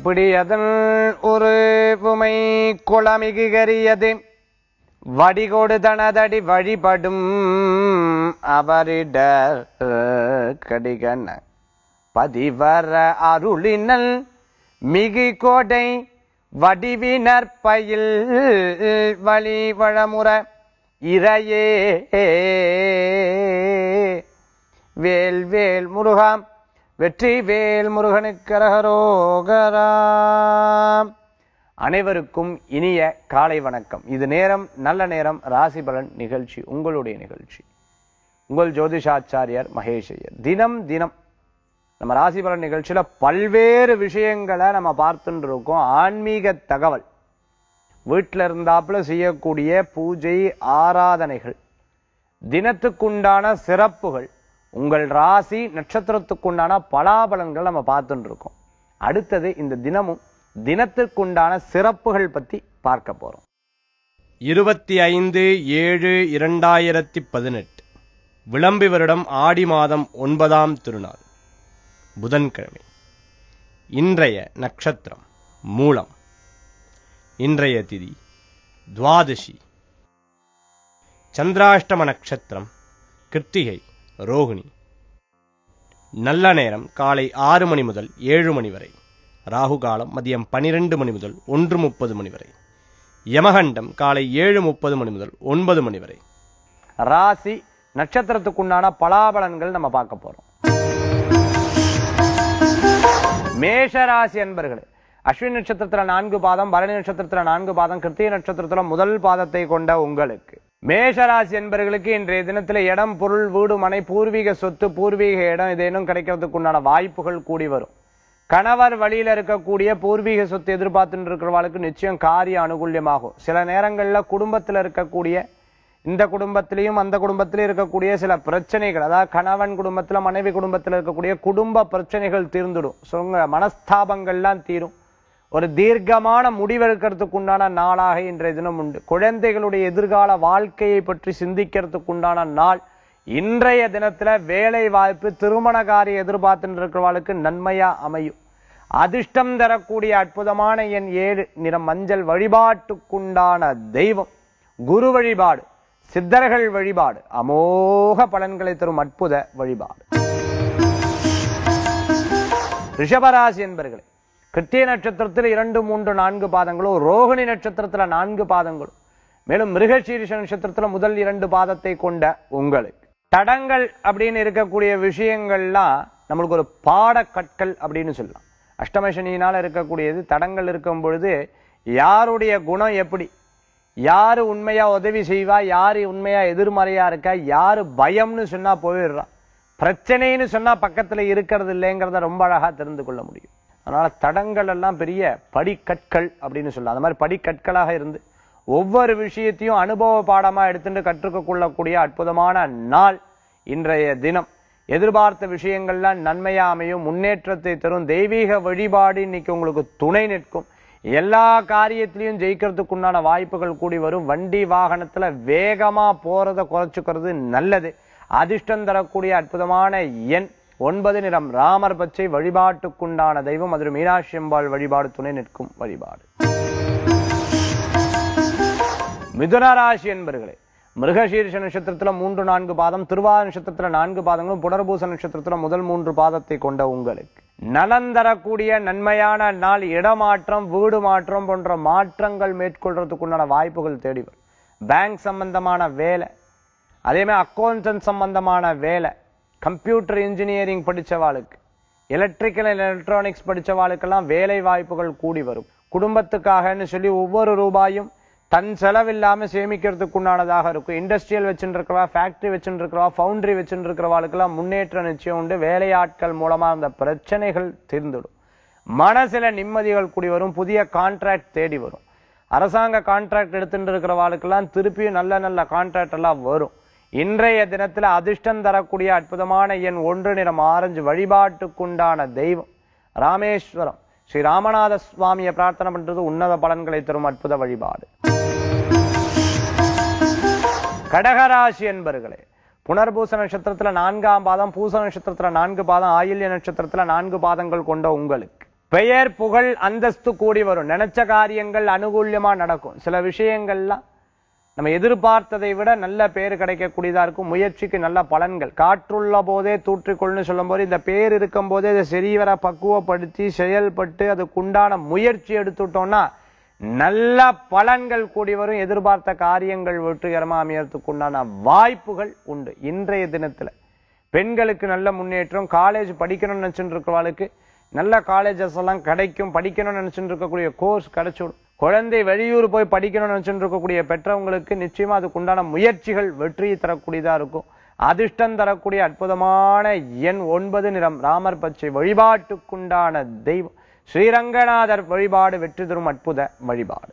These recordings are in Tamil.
பிடியதன் ஒரு உமை குளமிகுகரியது வடிகோடு தனதடி வழிபடும் அவரிட கடிகன பதிவர அருளினல் மிகு கோடை வடிவினற்பயில் வழி வளமுற இறையே வேல் வேல் முருகாம் வெற்றி வேல் முருகனுக்கு அரகரோகராம். அனைவருக்கும் இனிய காலை வணக்கம். இது நேரம் நல்ல நேரம் ராசி பலன் நிகழ்ச்சி, உங்களுடைய நிகழ்ச்சி. உங்கள் ஜோதிஷாச்சாரியார் மகேஷ் ஐயர். தினம் தினம் நம்ம ராசி பலன் நிகழ்ச்சியில பல்வேறு விஷயங்களை நம்ம பார்த்துட்டு இருக்கோம். ஆன்மீக தகவல், வீட்டில் இருந்தாப்புல செய்யக்கூடிய பூஜை ஆராதனைகள், தினத்துக்குண்டான சிறப்புகள், உங்கள் ராசி நட்சத்திரத்துக்குண்டான பலாபலன்கள் நம்ம பார்த்துட்டு இருக்கோம். அடுத்தது இந்த தினமும் தினத்திற்குண்டான சிறப்புகள் பத்தி பார்க்க போறோம். 25/7/2018 விளம்பி வருடம் ஆடி மாதம் 9ஆம் திருநாள் புதன்கிழமை. இன்றைய நட்சத்திரம் மூலம். இன்றைய திதி துவாதசி. சந்திராஷ்டம நட்சத்திரம் கிருத்திகை ரோகிணி. நல்ல நேரம் காலை 6 மணி முதல் 7 மணி வரை. ராகு காலம் மதியம் 12 மணி முதல் 1:30 மணி வரை. யமகண்டம் காலை 7:30 மணி முதல் 9 மணி வரை. ராசி நட்சத்திரத்துக்குண்டான பலாபலன்கள் நம்ம பார்க்க போறோம். மேஷராசி அன்பர்களே, அஸ்வினி நட்சத்திரத்துல 4 பாதம், பரணி நட்சத்திரத்துல 4 பாதம், கிருத்திகை நட்சத்திரத்துல முதல் பாதத்தை கொண்ட உங்களுக்கு மேஷராசி என்பவர்களுக்கு இன்றைய தினத்துல இடம், பொருள், வீடு, மனை, பூர்வீக சொத்து, பூர்வீக இடம் இதேனும் கிடைக்கிறதுக்கு உண்டான வாய்ப்புகள் கூடி வரும். கணவர் வழியில இருக்கக்கூடிய பூர்வீக சொத்து எதிர்பார்த்துட்டு இருக்கிறவர்களுக்கு நிச்சயம் காரிய அனுகூல்யமாகும். சில நேரங்கள்ல குடும்பத்துல இருக்கக்கூடிய, இந்த குடும்பத்திலையும் அந்த குடும்பத்திலையும் இருக்கக்கூடிய சில பிரச்சனைகள், அதாவது கணவன் குடும்பத்துல மனைவி குடும்பத்துல இருக்கக்கூடிய குடும்ப பிரச்சனைகள் தீர்ந்துடும். மனஸ்தாபங்கள்லாம் தீரும். ஒரு தீர்க்கமான முடிவெடுக்கிறதுக்கு உண்டான நாளாக இன்றைய தினம் உண்டு. குழந்தைகளுடைய எதிர்கால வாழ்க்கையை பற்றி சிந்திக்கிறதுக்கு உண்டான நாள் இன்றைய தினத்துல. வேலை வாய்ப்பு, திருமண காரியம் எதிர்பார்த்து இருக்கிறவர்களுக்கு நன்மையா அமையும். அதிர்ஷ்டம் தரக்கூடிய அற்புதமான எண் 7, நிறம் மஞ்சள். வழிபாட்டுக்குண்டான தெய்வம் குரு வழிபாடு, சித்தர்கள் வழிபாடு அமோக பலன்களை தரும் அற்புத வழிபாடு. ரிஷபராசி என்பர்களே, கிருத்திகை நட்சத்திரத்தில் 2, 3, 4 பாதங்களும், ரோகிணி நட்சத்திரத்துல 4 பாதங்களும், மேலும் மிருகசீரிஷ நட்சத்திரத்துல முதல் 2 பாதத்தை கொண்ட உங்களுக்கு தடங்கள் அப்படின்னு இருக்கக்கூடிய விஷயங்கள்லாம் நம்மளுக்கு ஒரு பாடக்கற்கள் அப்படின்னு சொல்லலாம். அஷ்டமசனியினால இருக்கக்கூடியது தடங்கள் இருக்கும் பொழுது யாருடைய குணம் எப்படி, யாரு உண்மையா உதவி செய்வா, யாரு உண்மையா எதிர்மறையா இருக்கா, யாரு பயம்னு சொன்னா போயிடுறா, பிரச்சனைன்னு சொன்னா பக்கத்துல இருக்கிறது இல்லைங்கிறத ரொம்ப அழகா தெரிந்து கொள்ள முடியும். அதனால தடங்கள் எல்லாம் பெரிய படிக்கற்கள் அப்படின்னு சொல்லலாம். அந்த மாதிரி படிக்கற்களாக இருந்து ஒவ்வொரு விஷயத்தையும் அனுபவ பாடமா எடுத்துட்டு கற்றுக்க கொள்ளக்கூடிய அற்புதமான நாள் இன்றைய தினம். எதிர்பார்த்த விஷயங்கள்லாம் நன்மையா அமையும், முன்னேற்றத்தை தரும். தெய்வீக வழிபாடு இன்னைக்கு உங்களுக்கு துணை நிற்கும். எல்லா காரியத்திலையும் ஜெயிக்கிறதுக்குண்டான வாய்ப்புகள் கூடி வரும். வண்டி வாகனத்துல வேகமா போறதை குறைச்சுக்கிறது நல்லது. அதிர்ஷ்டம் தரக்கூடிய அற்புதமான எண் 9, நிறம் ராமர் பச்சை. வழிபாட்டுக்குண்டான தெய்வம் மதுரை மீனாட்சி அம்பாள் வழிபாடு துணை நிற்கும் வழிபாடு. மிதுன ராசி என்பர்களே, மிருகசீரிஷ நட்சத்திரத்துல 3, 4 பாதம், திருவாதிரை நட்சத்திரத்துல 4 பாதங்களும், புனர்பூச நட்சத்திரத்துல முதல் 3 பாதத்தை கொண்ட உங்களுக்கு நலன் தரக்கூடிய நன்மையான நாள். இடமாற்றம், வீடு மாற்றம் போன்ற மாற்றங்கள் மேற்கொள்றதுக்குண்டான வாய்ப்புகள் தேடி வரும். பேங்க் சம்பந்தமான வேலை, அதே மாதிரி அக்கௌண்டன்ட் சம்பந்தமான வேலை, கம்ப்யூட்டர் இன்ஜினியரிங் படிச்சவாளுக்கு, எலக்ட்ரிக்கல் எலக்ட்ரானிக்ஸ் படிச்சவாளுக்கெல்லாம் வேலை வாய்ப்புகள் கூடி வரும். குடும்பத்துக்காகன்னு சொல்லி ஒவ்வொரு ரூபாயும் தன் செலவில்லாம சேமிக்கிறதுக்குண்டானதாக இருக்கும். இண்டஸ்ட்ரியல் வச்சுட்டு இருக்கிறவா, ஃபேக்டரி வச்சுட்டு இருக்கிறவா, ஃபவுண்டரி வச்சுட்டு இருக்கிறவாளுக்கெல்லாம் முன்னேற்ற நிச்சயம் உண்டு. வேலையாட்கள் மூலமா அந்த பிரச்சனைகள் தீர்ந்துடும். மனசில நிம்மதிகள் கூடி வரும். புதிய கான்ட்ராக்ட் தேடி வரும். அரசாங்க கான்ட்ராக்ட் எடுத்துட்டு இருக்கிறவாளுக்கெல்லாம் திருப்பியும் நல்ல நல்ல கான்ட்ராக்ட் எல்லாம் வரும். இன்றைய தினத்துல அதிர்ஷ்டம் தரக்கூடிய அற்புதமான எண் 1, நிறம் ஆரஞ்சு. வழிபாட்டுக்குண்டான தெய்வம் ராமேஸ்வரம். ஸ்ரீ ராமநாத சுவாமியை பிரார்த்தனை பண்றது உன்னத பலன்களை தரும் அற்புத வழிபாடு. கடகராசி என்பர்களே, புனர்பூச நட்சத்திரத்துல 4ஆம் பாதம், பூச நட்சத்திரத்துல 4 பாதம், ஆயில்ய நட்சத்திரத்துல 4 பாதங்கள் கொண்ட உங்களுக்கு பெயர் புகழ் அந்தஸ்து கூடி வரும். நினைச்ச காரியங்கள் அனுகூல்யமா நடக்கும். சில விஷயங்கள்லாம் நம்ம எதிர்பார்த்ததை விட நல்ல பேர் கிடைக்கக்கூடியதா இருக்கும். முயற்சிக்கு நல்ல பலன்கள். காற்றுள்ள போதே தூற்றிக்கொள்னு சொல்லும் போது இந்த பேர் இருக்கும் போதே இதை சரிவர பக்குவப்படுத்தி செயல்பட்டு அதுக்குண்டான முயற்சி எடுத்துட்டோம்னா நல்ல பலன்கள் கூடி வரும். எதிர்பார்த்த காரியங்கள் வெற்றிகரமா அமையறதுக்கு உண்டான வாய்ப்புகள் உண்டு. இன்றைய தினத்துல பெண்களுக்கு நல்ல முன்னேற்றம். காலேஜ் படிக்கணும்னு நினைச்சுட்டு இருக்கிறவளுக்கு நல்ல காலேஜஸ் எல்லாம் கிடைக்கும். படிக்கணும்னு நினைச்சுட்டு இருக்கக்கூடிய கோர்ஸ் கிடைச்சிடும். குழந்தை வெளியூர் போய் படிக்கணும்னு நினைச்சுட்டு இருக்கக்கூடிய பெற்றவங்களுக்கு நிச்சயமா அதுக்கு உண்டான முயற்சிகள் வெற்றியை தரக்கூடியதா இருக்கும். அதிர்ஷ்டம் தரக்கூடிய அற்புதமான எண் 9, நிறம் ராமர் பச்சை. வழிபாட்டுக்குண்டான தெய்வம் ஸ்ரீரங்கநாதர் வழிபாடு. வெற்றி தரும் அற்புத வழிபாடு.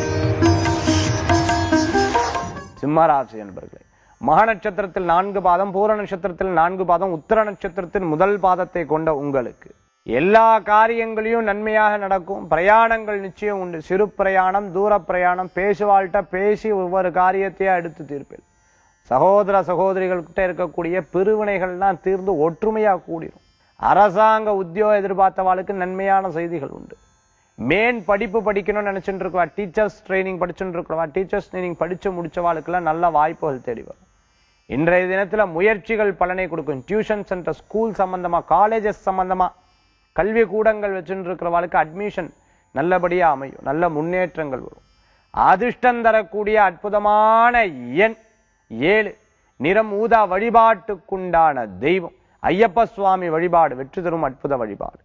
சிம்மராசி என்பர்களே, மக நட்சத்திரத்தில் 4 பாதம், பூர நட்சத்திரத்தில் 4 பாதம், உத்தர நட்சத்திரத்தின் முதல் பாதத்தை கொண்ட உங்களுக்கு எல்லா காரியங்களையும் நன்மையாக நடக்கும். பிரயாணங்கள் நிச்சயம் உண்டு. சிறு பிரயாணம், தூர பிரயாணம், பேசுவாள்கிட்ட பேசி ஒவ்வொரு காரியத்தையா எடுத்து தீர்ப்பேன். சகோதர சகோதரிகள்கிட்ட இருக்கக்கூடிய பிரிவினைகள்லாம் தீர்ந்து ஒற்றுமையா கூடிரும். அரசாங்க உத்தியோகம் எதிர்பார்த்தவாளுக்கு நன்மையான செய்திகள் உண்டு. மேன் படிப்பு படிக்கணும்னு நினைச்சுட்டு இருக்கவா, டீச்சர்ஸ் ட்ரைனிங் படிச்சுட்டு இருக்கவா, டீச்சர்ஸ் ட்ரைனிங் படிச்சு முடிச்சவாளுக்கெல்லாம் நல்ல வாய்ப்புகள் தேடி வரும். இன்றைய தினத்துல முயற்சிகள் பலனை கொடுக்கும். டியூஷன் சென்டர், ஸ்கூல் சம்பந்தமா, காலேஜஸ் சம்பந்தமா, கல்வி கூடங்கள் வச்சுட்டு இருக்கிறவாளுக்கு அட்மிஷன் நல்லபடியா அமையும். நல்ல முன்னேற்றங்கள் வரும். அதிர்ஷ்டம் தரக்கூடிய அற்புதமான எண் 7, நிறம் ஊதா. வழிபாட்டுக்குண்டான தெய்வம் ஐயப்ப சுவாமி வழிபாடு. வெற்றி தரும் அற்புத வழிபாடு.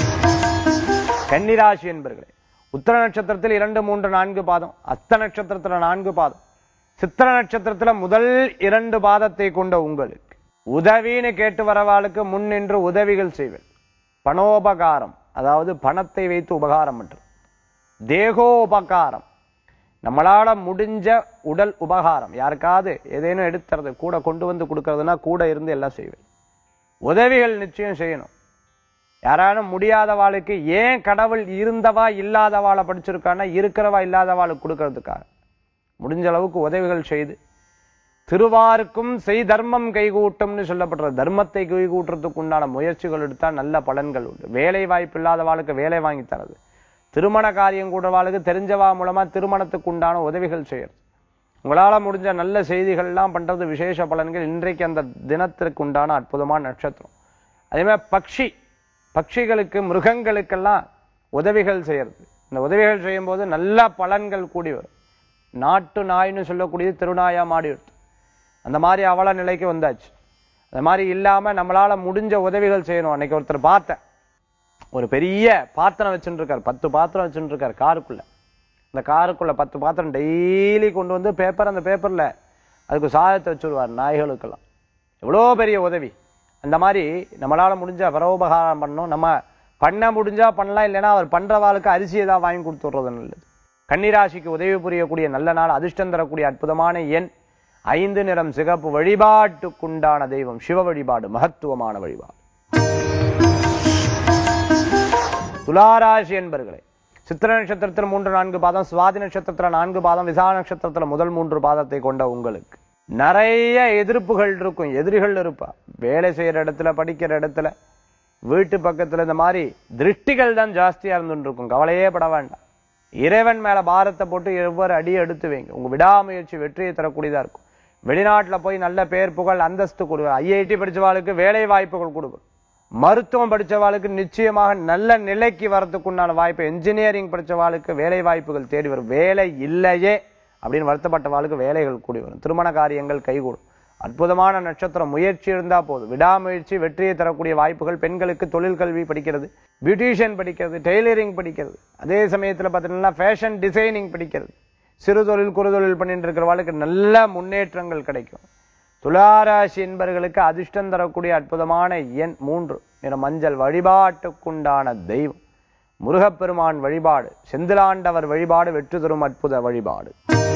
கன்னிராசி என்பர்களே, உத்தர நட்சத்திரத்தில் 2, 3, 4 பாதம், அஸ்த நட்சத்திரத்துல 4 பாதம், சித்திர நட்சத்திரத்துல முதல் 2 பாதத்தை கொண்ட உங்களுக்கு உதவின்னு கேட்டு வரவாளுக்கு முன் நின்று உதவிகள் செய்வேன். பணோபகாரம், அதாவது பணத்தை வைத்து உபகாரம் என்று. தேகோபகாரம், நம்மளால முடிஞ்ச உடல் உபகாரம். யாருக்காவது ஏதேனும் எடுத்துறது, கூட கொண்டு வந்து கொடுக்கறதுன்னா கூட இருந்து எல்லாம் செய்வேன். உதவிகள் நிச்சயம் செய்யணும். யாராலும் முடியாதவாளுக்கு, ஏன் கடவுள் இருந்தவா இல்லாதவாளை படிச்சிருக்கான்னா இருக்கிறவா இல்லாதவாளுக்கு கொடுக்கறதுக்காக முடிஞ்ச அளவுக்கு உதவிகள் செய்து, திருவாருக்கும் செய் தர்மம் கைகூட்டும்னு சொல்லப்படுற தர்மத்தை கைகூட்டுறதுக்கு உண்டான முயற்சிகள் எடுத்தா நல்ல பலன்கள் உண்டு. வேலை வாய்ப்பு இல்லாதவாளுக்கு வேலை வாங்கி தரது, திருமண காரியம் கூடவாளுக்கு தெரிஞ்சவா மூலமா திருமணத்துக்கு உண்டான உதவிகள் செய்யறது, உங்களால முடிஞ்ச நல்ல செய்திகள்லாம் பண்றது விசேஷ பலன்கள். இன்றைக்கு அந்த தினத்திற்கு உண்டான அற்புதமான நட்சத்திரம். அதே மாதிரி பட்சிகளுக்கு, மிருகங்களுக்கெல்லாம் உதவிகள் செய்யறது. இந்த உதவிகள் செய்யும் போது நல்ல பலன்கள் கூடி வரும். நாட்டு நாய்னு சொல்லக்கூடியது திருநாயா மாடி எடுத்து அந்த மாதிரி அவல நிலைக்கு வந்தாச்சு. அந்த மாதிரி இல்லாம நம்மளால முடிஞ்ச உதவிகள் செய்யணும். அன்னைக்கு ஒருத்தர் பார்த்தேன், ஒரு பெரிய பாத்திரம் வச்சுட்டு இருக்காரு, 10 பாத்திரம் வச்சுட்டு இருக்காரு காருக்குள்ள. அந்த காருக்குள்ள 10 பாத்திரம் டெய்லி கொண்டு வந்து பேப்பர், அந்த பேப்பர்ல அதுக்கு சாதத்தை வச்சுருவார் நாய்களுக்கெல்லாம். எவ்வளோ பெரிய உதவி. அந்த மாதிரி நம்மளால முடிஞ்ச பரோபகாரம் பண்ணணும். நம்ம பண்ண முடிஞ்சா பண்ணலாம், இல்லைன்னா அவர் பண்றவாளுக்கு அரிசி ஏதாவது வாங்கி கொடுத்துடுறது நல்லது. கன்னிராசிக்கு உதவி புரியக்கூடிய நல்ல நாள். அதிர்ஷ்டம் தரக்கூடிய அற்புதமான எண் 5, நிறம் சிகப்பு. வழிபாட்டுக்குண்டான தெய்வம் சிவ வழிபாடு. மகத்துவமான வழிபாடு. துளாராசி என்பர்களே, சித்திர நட்சத்திரத்தில் 3, 4 பாதம், சுவாதி நட்சத்திரத்துல 4 பாதம், விசாக நட்சத்திரத்துல முதல் 3 பாதத்தை கொண்ட உங்களுக்கு நிறைய எதிர்ப்புகள் இருக்கும். எதிரிகள் இருப்பா. வேலை செய்யற இடத்துல, படிக்கிற இடத்துல, வீட்டு பக்கத்துல இந்த மாதிரி திருஷ்டிகள் தான் ஜாஸ்தியா இருந்துட்டு இருக்கும். கவலையே பட வேண்டாம். இறைவன் மேல பாரத்தை போட்டு ஒவ்வொரு அடியை எடுத்து வைங்க. உங்க விடாமுயற்சி வெற்றியை தரக்கூடியதா இருக்கும். வெளிநாட்டுல போய் நல்ல பேர் புகழ் அந்தஸ்து கொடுக்கும். ஐஐடி படிச்சவாளுக்கு வேலை வாய்ப்புகள் கொடுக்கும். மருத்துவம் படிச்சவாளுக்கு நிச்சயமாக நல்ல நிலைக்கு வரதுக்கு உண்டான வாய்ப்பு. என்ஜினியரிங் படிச்சவாளுக்கு வேலை வாய்ப்புகள் தேடி வரும். வேலை இல்லையே அப்படின்னு வருத்தப்பட்டவாளுக்கு வேலைகள் கூடி வரும். திருமண காரியங்கள் கைகூடும். அற்புதமான நட்சத்திரம். முயற்சி இருந்தா போதும். விடாமுயற்சி வெற்றியை தரக்கூடிய வாய்ப்புகள். பெண்களுக்கு தொழில் கல்வி படிக்கிறது, பியூட்டிஷியன் படிக்கிறது, டெய்லரிங் படிக்கிறது, அதே சமயத்துல பார்த்தீங்கன்னா ஃபேஷன் டிசைனிங் படிக்கிறது, சிறு தொழில் குறுதொழில் பண்ணிட்டு இருக்கிறவாளுக்கு நல்ல முன்னேற்றங்கள் கிடைக்கும். துளாராசி என்பவர்களுக்கு அதிர்ஷ்டம் தரக்கூடிய அற்புதமான எண் 3, நிறம் மஞ்சள். வழிபாட்டுக்குண்டான தெய்வம் முருகப்பெருமான் வழிபாடு. செந்திலாண்டவர் வழிபாடு. வெற்றி தரும் அற்புத வழிபாடு.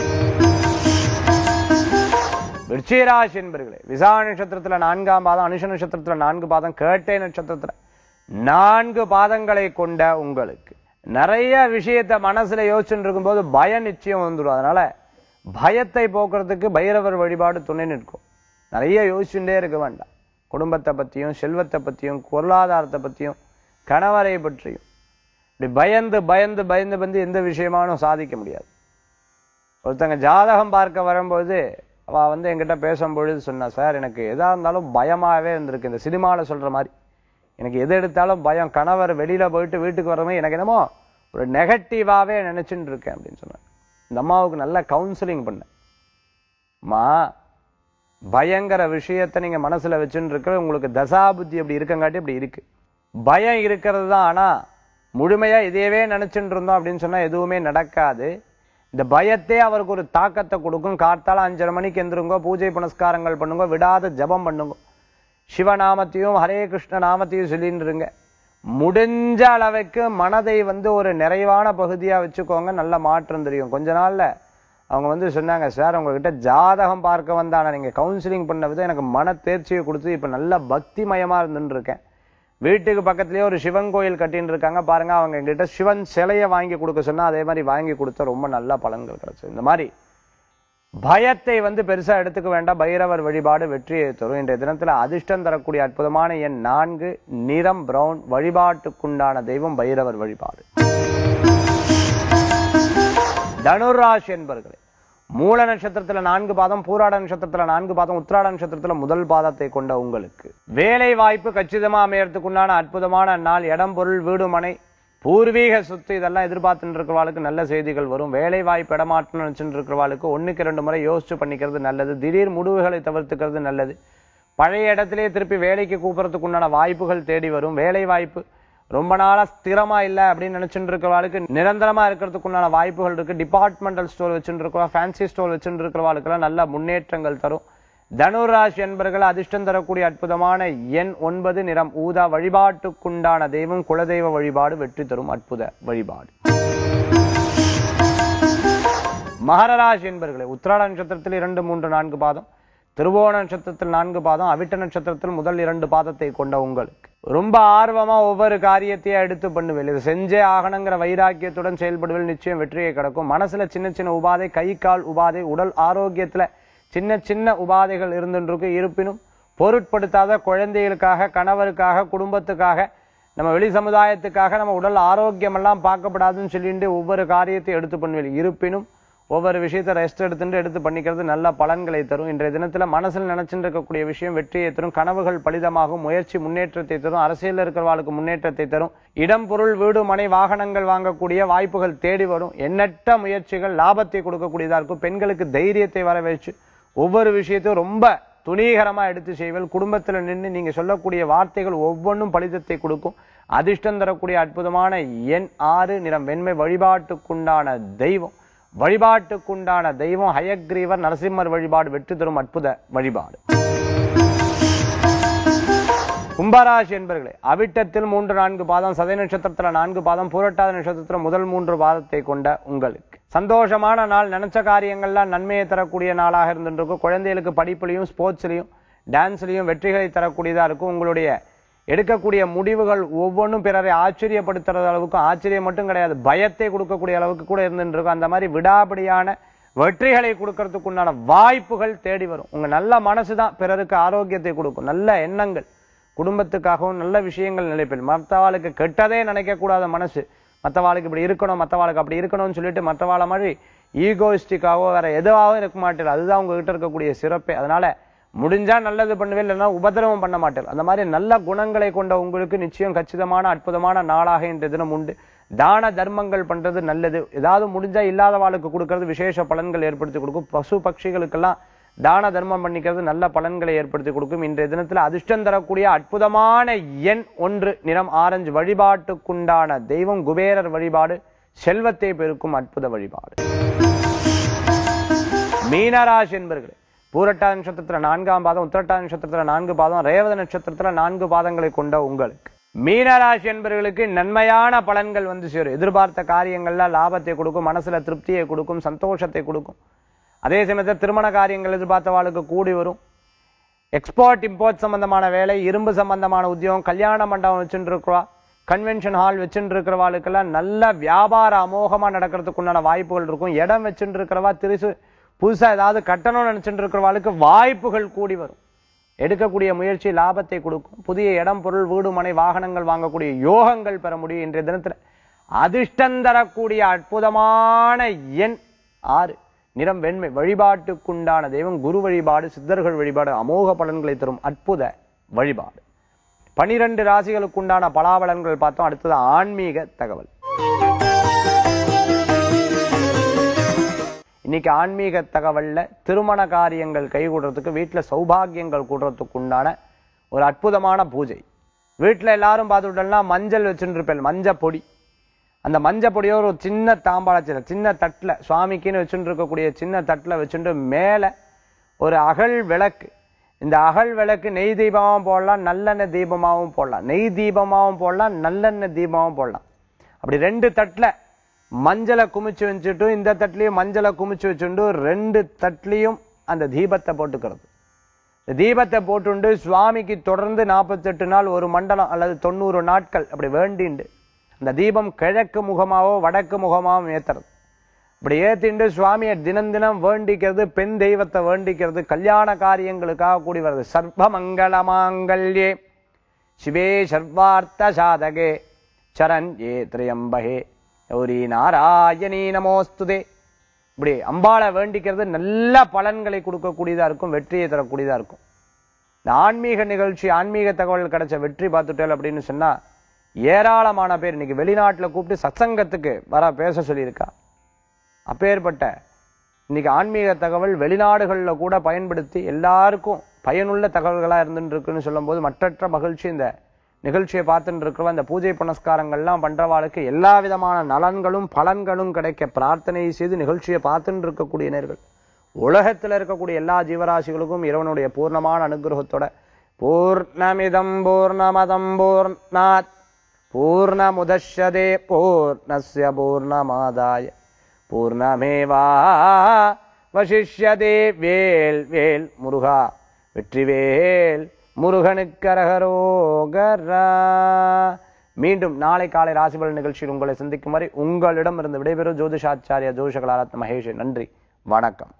விருச்சிகராசி என்பர்களே, விசாக நட்சத்திரத்துல 4ஆம் பாதம், அனுஷ நட்சத்திரத்துல 4 பாதம், கேட்டை நட்சத்திரத்துல 4 பாதங்களை கொண்ட உங்களுக்கு நிறைய விஷயத்தை மனசுல யோசிச்சுட்டு இருக்கும்போது பயம் நிச்சயம் வந்துடும். அதனால பயத்தை போக்குறதுக்கு பைரவர் வழிபாடு துணை நிற்கும். நிறைய யோசிச்சுட்டே இருக்க வேண்டாம். குடும்பத்தை பத்தியும், செல்வத்தை பத்தியும், பொருளாதாரத்தை பத்தியும், கணவரை பற்றியும், இப்படி பயந்து பயந்து பயந்து வந்து எந்த விஷயமானும் சாதிக்க முடியாது. ஒருத்தங்க ஜாதகம் பார்க்க வரும்போது அவ வந்து என்கிட்ட பேசும்பொழுது சொன்னா, சார் எனக்கு எதா இருந்தாலும் பயமாவே இருந்திருக்கு. இந்த சினிமாவில் சொல்ற மாதிரி எனக்கு எது எடுத்தாலும் பயம். கணவர் வெளியில போயிட்டு வீட்டுக்கு வரவே எனக்கு என்னமோ ஒரு நெகட்டிவாவே நினைச்சுட்டு இருக்கேன் அப்படின்னு சொன்னேன். இந்த அம்மாவுக்கு நல்ல கவுன்சிலிங் பண்ணேன். அம்மா, பயங்கர விஷயத்தை நீங்க மனசுல வச்சுட்டு இருக்க, உங்களுக்கு தசாபுத்தி அப்படி இருக்கங்காட்டி அப்படி இருக்கு. பயம் இருக்கிறது தான். ஆனா முழுமையா இதையவே நினைச்சுட்டு இருந்தோம் அப்படின்னு சொன்னா எதுவுமே நடக்காது. இந்த பயத்தே அவருக்கு ஒரு தாக்கத்தை கொடுக்கும். காத்தால 5:30 மணிக்கு எந்திருங்கோ, பூஜை புனஸ்காரங்கள் பண்ணுங்க, விடாத ஜபம் பண்ணுங்க, சிவநாமத்தையும் ஹரே கிருஷ்ண நாமத்தையும் சொல்லிட்டு இருங்க. முடிஞ்ச அளவுக்கு மனதை வந்து ஒரு நிறைவான பகுதியா வச்சுக்கோங்க. நல்ல மாற்றம் தெரியும். கொஞ்ச நாள்ல அவங்க வந்து சொன்னாங்க, சார் உங்ககிட்ட ஜாதகம் பார்க்க வந்தான நீங்க கவுன்சிலிங் பண்ண விதம் எனக்கு மன தேர்ச்சியை கொடுத்து இப்ப நல்ல பக்தி மயமா இருந்துட்டு இருக்கேன். வீட்டுக்கு பக்கத்துலயே ஒரு சிவன் கோயில் கட்டின்னு இருக்காங்க பாருங்க. அவங்க எங்கிட்ட சிவன் சிலையை வாங்கி கொடுக்க சொன்னா அதே மாதிரி வாங்கி கொடுத்தா ரொம்ப நல்ல பலன்கள் கிடைச்சது. இந்த மாதிரி பயத்தை வந்து பெருசா எடுத்துக்க வேண்டாம். பைரவர் வழிபாடு வெற்றியை தரும். இன்றைய தினத்துல அதிர்ஷ்டம் தரக்கூடிய அற்புதமான எண் 4, நிறம் பிரவுன், வழிபாட்டுக்குண்டான தெய்வம் பைரவர் வழிபாடு. தனுராசி என்பர்களே, மூல நட்சத்திரத்துல 4 பாதம், பூராட நட்சத்திரத்துல 4 பாதம், உத்திராட நட்சத்திரத்துல முதல் பாதத்தை கொண்ட உங்களுக்கு வேலை வாய்ப்பு கச்சிதமா அமையறதுக்குண்டான அற்புதமான நாள். இடம், பொருள், வீடு, மனை, பூர்வீக சொத்து இதெல்லாம் எதிர்பார்த்துட்டு இருக்கிறவாளுக்கு நல்ல செய்திகள் வரும். வேலை வாய்ப்பு இடமாற்றம் நினைச்சுட்டு இருக்கிறவாளுக்கு 1க்கு 2 முறை யோசிச்சு பண்ணிக்கிறது நல்லது. திடீர் முடிவுகளை தவிர்த்துக்கிறது நல்லது. பழைய இடத்திலேயே திருப்பி வேலைக்கு கூப்பிடறதுக்கு உண்டான வாய்ப்புகள் தேடி வரும். வேலை வாய்ப்பு ரொம்ப நாளா ஸ்திரமா இல்லை அப்படின்னு நினைச்சுட்டு இருக்கிறவாளுக்கு நிரந்தரமா இருக்கிறதுக்குண்டான வாய்ப்புகள் இருக்கு. டிபார்ட்மெண்டல் ஸ்டோர் வச்சுட்டு இருக்கிறவா, ஃபேன்சி ஸ்டோர் வச்சுட்டு இருக்கிறவாளுக்கெல்லாம் நல்ல முன்னேற்றங்கள் தரும். தனுராசி என்பர்கள் அதிர்ஷ்டம் தரக்கூடிய அற்புதமான எண் 9, நிறம் ஊதா, வழிபாட்டுக்குண்டான தெய்வம் குலதெய்வ வழிபாடு வெற்றி தரும் அற்புத வழிபாடு. மகர ராசி என்பர்களே, உத்திராட நட்சத்திரத்தில் 2, 3, 4 பாதம், திருவோண நட்சத்திரத்தில் 4 பாதம், அவிட்ட நட்சத்திரத்தில் முதல் 2 பாதத்தை கொண்ட உங்களுக்கு ரொம்ப ஆர்வமா ஒவ்வொரு காரியத்தையும் எடுத்து பண்ணுவேன். இது செஞ்சே ஆகணுங்கிற வைராக்கியத்துடன் செயல்படுவதில் நிச்சயம் வெற்றியை கிடைக்கும். மனசுல சின்ன சின்ன உபாதை, கை கால் உபாதை, உடல் ஆரோக்கியத்துல சின்ன சின்ன உபாதைகள் இருந்துருக்கு. இருப்பினும் பொருட்படுத்தாத குழந்தைகளுக்காக, கணவருக்காக, குடும்பத்துக்காக, நம்ம வெளி சமுதாயத்துக்காக நம்ம உடல் ஆரோக்கியம் எல்லாம் பார்க்கப்படாதுன்னு சொல்லிட்டு ஒவ்வொரு காரியத்தை எடுத்து பண்ணுவேன். இருப்பினும் ஒவ்வொரு விஷயத்தை ரெஸ்ட் எடுத்து பண்ணிக்கிறது நல்ல பலன்களை தரும். இன்றைய தினத்துல மனசில் நினைச்சுட்டு இருக்கக்கூடிய விஷயம் வெற்றியை தரும். கனவுகள் பலிதமாகும். முயற்சி முன்னேற்றத்தை தரும். அரசியல் இருக்கிறவாளுக்கு முன்னேற்றத்தை தரும். இடம், பொருள், வீடு, மனை, வாகனங்கள் வாங்கக்கூடிய வாய்ப்புகள் தேடி வரும். எண்ணற்ற முயற்சிகள் லாபத்தை கொடுக்கக்கூடியதா இருக்கும். பெண்களுக்கு தைரியத்தை வர வச்சு ஒவ்வொரு விஷயத்தையும் ரொம்ப துணிகரமா எடுத்து செய்வல். குடும்பத்துல நின்று நீங்க சொல்லக்கூடிய வார்த்தைகள் ஒவ்வொன்றும் பலிதத்தை கொடுக்கும். அதிர்ஷ்டம் தரக்கூடிய அற்புதமான எண் 6, நிறம் வெண்மை, வழிபாட்டுக்குண்டான தெய்வம் ஹயக்ரீவர் நரசிம்மர் வழிபாடு வெற்றி தரும் அற்புத வழிபாடு. கும்பராசி என்பர்களே, அவிட்டத்தில் 3, 4 பாதம், சதய நட்சத்திரத்துல 4 பாதம், பூரட்டாத நட்சத்திரத்துல முதல் 3 பாதத்தை கொண்ட உங்களுக்கு சந்தோஷமான நாள். நினைச்ச காரியங்கள்லாம் நன்மையை தரக்கூடிய நாளாக இருந்துருக்கும். குழந்தைகளுக்கு படிப்புலையும், ஸ்போர்ட்ஸ்லையும், டான்ஸ்லையும் வெற்றிகளை தரக்கூடியதா இருக்கும். உங்களுடைய எடுக்கக்கூடிய முடிவுகள் ஒவ்வொன்றும் பிறரை ஆச்சரியப்படுத்துற அளவுக்கு, ஆச்சரியம் மட்டும் கிடையாது, பயத்தை கொடுக்கக்கூடிய அளவுக்கு கூட இருந்துட்டு இருக்கும். அந்த மாதிரி விடாபடியான வெற்றிகளை கொடுக்கறதுக்கு உண்டான வாய்ப்புகள் தேடி வரும். உங்க நல்ல மனசுதான் பிறருக்கு ஆரோக்கியத்தை கொடுக்கும். நல்ல எண்ணங்கள், குடும்பத்துக்காகவும் நல்ல விஷயங்கள் நினைப்பில். மற்றவாளுக்கு கெட்டதே நினைக்க கூடாத மனசு, மற்றவாளுக்கு இப்படி இருக்கணும், மற்றவாளுக்கு அப்படி இருக்கணும்னு சொல்லிட்டு மற்றவாள மாதிரி ஈகோயிஸ்டிக்காவோ வேற எதுவாகவும் இருக்க மாட்டேன். அதுதான் உங்ககிட்ட இருக்கக்கூடிய சிறப்பே. அதனால முடிஞ்சா நல்லது பண்ணுவேன், இல்லைன்னா உபதிரவம் பண்ண மாட்டேன். அந்த மாதிரி நல்ல குணங்களை கொண்ட உங்களுக்கு நிச்சயம் கச்சிதமான அற்புதமான நாளாக இன்றைய தினம் உண்டு. தான தர்மங்கள் பண்றது நல்லது. ஏதாவது முடிஞ்சா இல்லாதவாளுக்கு கொடுக்கறது விசேஷ பலன்கள் ஏற்படுத்தி கொடுக்கும். பசு பட்சிகளுக்கெல்லாம் தான தர்மம் பண்ணிக்கிறது நல்ல பலன்களை ஏற்படுத்தி கொடுக்கும். இன்றைய தினத்துல அதிர்ஷ்டம் தரக்கூடிய அற்புதமான எண் 1, நிறம் ஆரஞ்சு, வழிபாட்டுக்குண்டான தெய்வம் குபேரர் வழிபாடு செல்வத்தை பெருக்கும் அற்புத வழிபாடு. மீனராசி என்பர்களே, பூரட்டாதி நட்சத்திரத்துல 4ஆம் பாதம், உத்திரட்டாதி நட்சத்திரத்துல 4 பாதம், ரேவதி நட்சத்திரத்துல 4 பாதங்களை கொண்ட உங்களுக்கு மீனராசி என்பவர்களுக்கு நன்மையான பலன்கள் வந்து சேரும். எதிர்பார்த்த காரியங்கள்ல லாபத்தை கொடுக்கும், மனசுல திருப்தியை கொடுக்கும், சந்தோஷத்தை கொடுக்கும். அதே சமயத்தில் திருமண காரியங்கள் எதிர்பார்த்தவாளுக்கு கூடி வரும். எக்ஸ்போர்ட் இம்போர்ட் சம்பந்தமான வேலை, இரும்பு சம்பந்தமான உத்தியோகம், கல்யாண மண்டபம் வச்சுட்டு இருக்கிறவா, கன்வென்ஷன் ஹால் வச்சுட்டு இருக்கிறவாளுக்கெல்லாம் நல்ல வியாபார அமோகமா நடக்கிறதுக்கு உண்டான வாய்ப்புகள் இருக்கும். இடம் வச்சுட்டு இருக்கிறவா, புதுசா ஏதாவது கட்டணும்னு நினைச்சுட்டு இருக்கிறவாளுக்கு வாய்ப்புகள் கூடி வரும். எடுக்கக்கூடிய முயற்சி லாபத்தை கொடுக்கும். புதிய இடம், பொருள், வீடு, மனை, வாகனங்கள் வாங்கக்கூடிய யோகங்கள் பெற முடியும். இன்றைய தினத்துல அதிர்ஷ்டம் தரக்கூடிய அற்புதமான எண் 6. நிறம் வெண்மை. வழிபாட்டுக்குண்டான தெய்வம் குரு வழிபாடு, சித்தர்கள் வழிபாடு, அமோக பலன்களை தரும் அற்புத வழிபாடு. 12 ராசிகளுக்குண்டான பலாபலன்கள் பார்த்தோம். அடுத்தது ஆன்மீக தகவல். இன்னைக்கு ஆன்மீக தகவல்ல திருமண காரியங்கள் கைகூடுறதுக்கு, வீட்டுல சௌபாகியங்கள் கூடுறதுக்கு உண்டான ஒரு அற்புதமான பூஜை. வீட்டுல எல்லாரும் பார்த்துட்டோம்னா மஞ்சள் வச்சுட்டு இருப்பேன், மஞ்ச பொடி. அந்த மஞ்ச பொடியோ ஒரு சின்ன தாம்பாளச்சில, சின்ன தட்டுல, சுவாமிக்குன்னு வச்சுட்டு இருக்கக்கூடிய சின்ன தட்டுல வச்சுட்டு மேல ஒரு அகல் விளக்கு. இந்த அகல் விளக்கு நெய் தீபமாவும் போடலாம், நல்லெண்ணெய் தீபமாவும் போடலாம். நெய் தீபமாவும் போடலாம், நல்லெண்ணெய் தீபமாவும் போடலாம். அப்படி 2 தட்டுல மஞ்சளை குமிச்சு வச்சுட்டு, இந்த தட்டுலயும் மஞ்சளை குமிச்சு வச்சுட்டு 2 தட்டுலயும் அந்த தீபத்தை போட்டுக்கிறது. தீபத்தை போட்டுண்டு சுவாமிக்கு தொடர்ந்து 48 நாள், ஒரு மண்டலம் அல்லது 90 நாட்கள் அப்படி வேண்டிண்டு அந்த தீபம் கிழக்கு முகமாவோ வடக்கு முகமாவும் ஏத்துறது. இப்படி ஏத்திண்டு சுவாமியை தினம் தினம் வேண்டிக்கிறது. பெண் தெய்வத்தை வேண்டிக்கிறது. கல்யாண காரியங்களுக்காக கூடி வருது. சர்வ மங்கள மாங்கல்யே சிவே சர்வார்த்த சாதகே சரண்யே திரியம்பகே கௌரி நாராயணி நமோஸ்துதே. இப்படி அம்பாளை வேண்டிக்கிறது நல்ல பலன்களை கொடுக்கக்கூடியதா இருக்கும், வெற்றியை தரக்கூடியதா இருக்கும். இந்த ஆன்மீக நிகழ்ச்சி, ஆன்மீக தகவல் கிடைச்ச வெற்றி பார்த்துட்டேன் அப்படின்னு சொன்னா ஏராளமான பேர் இன்னைக்கு வெளிநாட்டுல கூப்பிட்டு சத்சங்கத்துக்கு வர பேச சொல்லியிருக்கா. அப்பேற்பட்ட இன்னைக்கு ஆன்மீக தகவல் வெளிநாடுகள்ல கூட பயன்படுத்தி எல்லாருக்கும் பயனுள்ள தகவல்களா இருந்துட்டு இருக்குன்னு சொல்லும் போது மற்றற்ற மகிழ்ச்சி. இந்த நிகழ்ச்சியை பார்த்துட்டு இருக்கிறவங்க, இந்த பூஜை புனஸ்காரங்கள்லாம் பண்றவாளுக்கு எல்லா விதமான நலன்களும் பலன்களும் கிடைக்க பிரார்த்தனை செய்து நிகழ்ச்சியை பார்த்துட்டு இருக்கக்கூடிய நேர்கள் உலகத்துல இருக்கக்கூடிய எல்லா ஜீவராசிகளுக்கும் இறைவனுடைய பூர்ணமான அனுகிரகத்தோட பூர்ணமிதம் பூர்ணமதம் பூர்ணாத் பூர்ணமுதஷ்யதே பூர்ணஸ்ய பூர்ணமாதாய பூர்ணமேவா வசிஷ்யதே. வேல் வேல் முருகா, வெற்றிவேல் முருகனுக்கு அரகரோகரா. மீண்டும் நாளை காலை ராசிபலன் நிகழ்ச்சியில் உங்களை சந்திக்கும் வரை உங்களிடம் இருந்து விடைபெறும் ஜோதிஷாச்சாரியா ஜோதிஷகலாரத்ன மகேஷ். நன்றி, வணக்கம்.